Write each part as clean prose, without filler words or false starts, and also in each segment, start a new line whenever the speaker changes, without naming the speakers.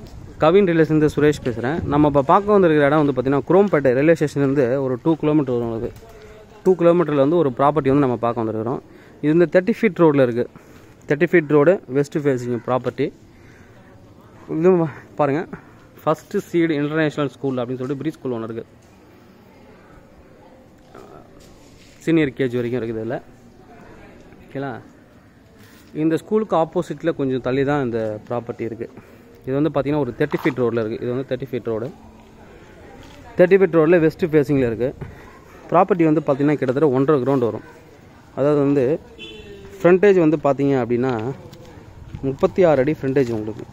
Kavin relation Suresh பேசுகிறேன். நம்ம இப்போ பார்க்க வந்திருக்கிற இடம் வந்து பார்த்திங்கன்னா குரோம்பேட்டை ரயில்வே ஸ்டேஷன்லேருந்து ஒரு 2 கிலோமீட்டர் வரும். அது 2 கிலோமீட்டரில் வந்து ஒரு ப்ராப்பர்ட்டி வந்து நம்ம பார்க்க வந்துருக்கிறோம். இது வந்து 30 ஃபீட் ரோடில் இருக்குது. 30 feet road west facing property. இது பாருங்கள், ஃபஸ்ட்டு சீடு இன்டர்நேஷ்னல் ஸ்கூல் அப்படின்னு சொல்லிட்டு ப்ரீ ஸ்கூல் ஒன்று இருக்குது. சீனியர் கேஜி வரைக்கும் இருக்குது இதில். ஓகேங்களா? இந்த ஸ்கூலுக்கு ஆப்போசிட்டில் கொஞ்சம் தள்ளி தான் இந்த ப்ராப்பர்ட்டி இருக்குது. இது வந்து பார்த்திங்கன்னா ஒரு 30 ஃபீட் ரோடில் இருக்குது. இது வந்து 30 ஃபீட் ரோடு. 30 ஃபீட் ரோடில் வெஸ்ட் ஃபேஸிங்கில் இருக்குது. ப்ராப்பர்ட்டி வந்து பார்த்திங்கன்னா கிட்டத்தட்ட 1.5 கிரவுண்ட் வரும். அதாவது வந்து ஃப்ரண்டேஜ் வந்து பார்த்திங்க அப்படின்னா 36 அடி ஃப்ரண்டேஜ். உங்களுக்கு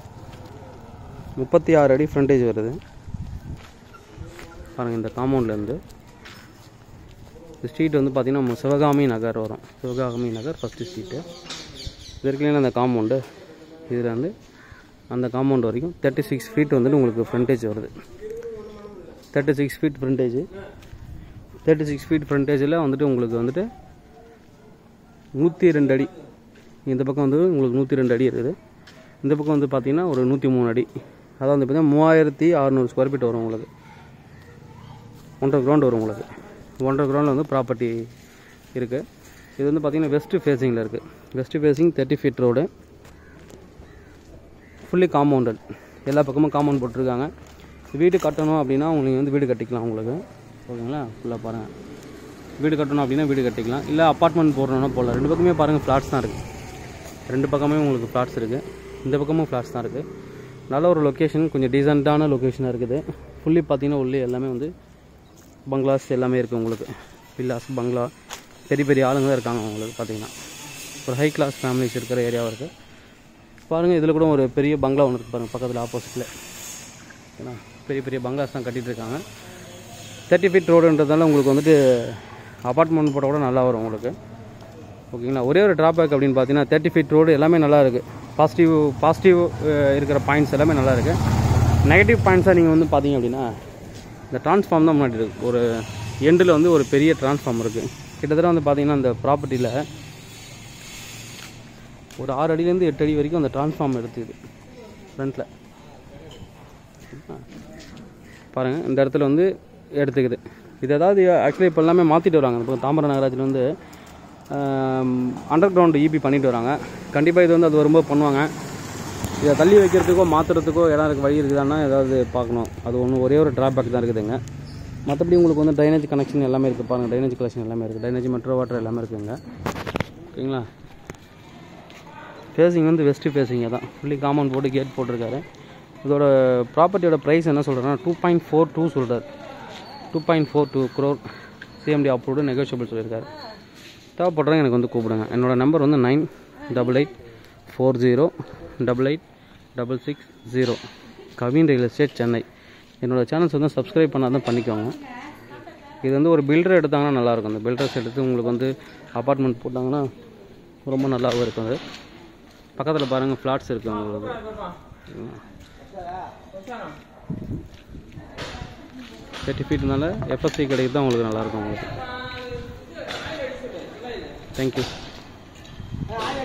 36 அடி ஃப்ரண்டேஜ் வருது. பாருங்கள், இந்த காம்பவுண்ட்லேருந்து இந்த ஸ்ட்ரீட் வந்து பார்த்திங்கன்னா சிவகாமி நகர் வரும். Sivakami Nagar first street. இது இருக்குல்லைங்களா அந்த காம்பவுண்டு, இதில் வந்து அந்த காம்பவுண்ட் வரைக்கும் 36 ஃபீட் வந்துட்டு உங்களுக்கு ஃப்ரண்டேஜ் வருது. 36 ஃபீட் ஃப்ரண்டேஜ். 36 ஃபீட் ஃப்ரண்டேஜில் வந்துட்டு உங்களுக்கு வந்துட்டு 102 அடி. இந்த பக்கம் வந்து உங்களுக்கு 102 அடி இருக்குது. இந்த பக்கம் வந்து பார்த்திங்கன்னா ஒரு 103 அடி. அதாவது வந்து பார்த்திங்கன்னா 3600 ஸ்கொயர் ஃபீட் வரும் உங்களுக்கு. 1.5 கிரவுண்ட் வரும் உங்களுக்கு. 1.5 கிரவுண்டில் வந்து ப்ராப்பர்ட்டி இருக்குது. இது வந்து பார்த்திங்கன்னா வெஸ்ட் ஃபேஸிங்கில் இருக்குது. West facing 30 feet road, fully compounded. எல்லா பக்கமும் காம்பவுண்ட் போட்டிருக்காங்க. வீடு கட்டணும் அப்படின்னா உங்களுக்கு வந்து வீடு கட்டிக்கலாம் உங்களுக்கு. ஓகேங்களா? ஃபுல்லாக பாருங்கள், வீடு கட்டணும் அப்படின்னா வீடு கட்டிக்கலாம். இல்லை அப்பார்ட்மெண்ட் போடணுன்னா போடலாம். 2 பக்கமே பாருங்கள் ஃப்ளாட்ஸ் தான் இருக்குது. 2 பக்கமே உங்களுக்கு ஃப்ளாட்ஸ் இருக்குது. இந்த பக்கமும் ஃப்ளாட்ஸ் தான் இருக்குது. நல்ல ஒரு லொக்கேஷன், கொஞ்சம் டீசெண்டான லொக்கேஷனாக இருக்குது. ஃபுல்லி பார்த்திங்கன்னா உள்ளே எல்லாமே வந்து பங்களாஸ் எல்லாமே இருக்குது உங்களுக்கு. வில்லாஸ், பங்களா, பெரிய பெரிய ஆளுங்க தான் இருக்காங்க உங்களுக்கு. பார்த்திங்கன்னா ஒரு ஹை கிளாஸ் ஃபேமிலிஸ் இருக்கிற ஏரியாவாக இருக்குது. பாருங்கள், இதில் கூட ஒரு பெரிய பங்களா ஒன்று இருக்குது பாருங்கள், பக்கத்தில் ஆப்போசிட்டில். ஏன்னா பெரிய பெரிய பங்களாஸ் தான் கட்டிகிட்டு இருக்காங்க. 30 ஃபீட் ரோடுன்றதால உங்களுக்கு வந்துட்டு அப்பார்ட்மெண்ட் போட கூட நல்லா வரும் உங்களுக்கு. ஓகேங்களா? ஒரே ஒரு ட்ராபேக் அப்படின்னு பார்த்தீங்கன்னா 30 ஃபீட் ரோடு எல்லாமே நல்லா இருக்குது. பாசிட்டிவ் இருக்கிற பாயிண்ட்ஸ் எல்லாமே நல்லா இருக்குது. நெகட்டிவ் பாயிண்ட்ஸாக நீங்கள் வந்து பார்த்தீங்க அப்படின்னா இந்த டிரான்ஸ்ஃபார்ம் தான் முன்னாடி இருக்குது. ஒரு எண்டில் வந்து ஒரு பெரிய டிரான்ஸ்ஃபார்ம் இருக்குது. கிட்டத்தட்ட வந்து பார்த்திங்கன்னா அந்த ப்ராப்பர்ட்டியில் ஒரு 6 அடியிலேருந்து 8 அடி வரைக்கும் அந்த டிரான்ஸ்ஃபார்ம் எடுத்துக்குது ஃப்ரண்ட்டில். பாருங்கள், இந்த இடத்துல வந்து எடுத்துக்குது. இது ஏதாவது ஆக்சுவலி இப்போ எல்லாமே மாற்றிட்டு வராங்க. இப்போ தாம்பரம் நகராட்சியில் வந்து அண்டர் கிரவுண்டு இபி பண்ணிட்டு வராங்க. கண்டிப்பாக இது வந்து அது வரும்போது பண்ணுவாங்க. இதை தள்ளி வைக்கிறதுக்கோ மாற்றுறதுக்கோ இடம் இருக்குது, வழி இருக்குதான்னா ஏதாவது பார்க்கணும். அது ஒரே ஒரு ட்ராபேக் தான் இருக்குதுங்க. மற்றபடி உங்களுக்கு வந்து ட்ரைனேஜ் கனெக்ஷன் எல்லாமே இருக்குது. பாருங்கள், ட்ரைனேஜ் கனெக்ஷன் எல்லாமே இருக்குது. ட்ரைனேஜ், மெட்ரோ வாட்டர் எல்லாமே இருக்குதுங்க. ஓகேங்களா? ஃபேஸிங் வந்து வெஸ்ட் ஃபேஸிங்க தான். ஃபுல்லி காம்பவுண்ட் போட்டு கேட் போட்டிருக்காரு. இதோட ப்ராப்பர்ட்டியோட ப்ரைஸ் என்ன சொல்கிறேன்னா 2.42 சொல்கிறார். 2.42 crore சிஎம்டி அப்ரூவ்டு, நெகோஷியபிள் சொல்லியிருக்காரு. தேவைப்படுறவங்க எனக்கு வந்து கூப்பிடுங்க. என்னோடய நம்பர் வந்து 9884088660. Kavin real estate, Chennai. என்னோடய சேனல்ஸ் வந்து சப்ஸ்கிரைப் பண்ணாதான் பண்ணிக்கோங்க. இது வந்து ஒரு பில்டர் எடுத்தாங்கன்னா நல்லாயிருக்கும். அந்த பில்டர்ஸ் எடுத்து உங்களுக்கு வந்து அப்பார்ட்மெண்ட் போட்டாங்கன்னா ரொம்ப நல்லாவும் இருக்கும். அது பக்கத்தில் பாருங்கள் ஃப்ளாட்ஸ் இருக்குது உங்களுக்கு. 30 ஃபீட்னால எஃப்எஸ்சி கிடைக்குது தான் உங்களுக்கு நல்லாயிருக்கும் உங்களுக்கு. தேங்க்யூ.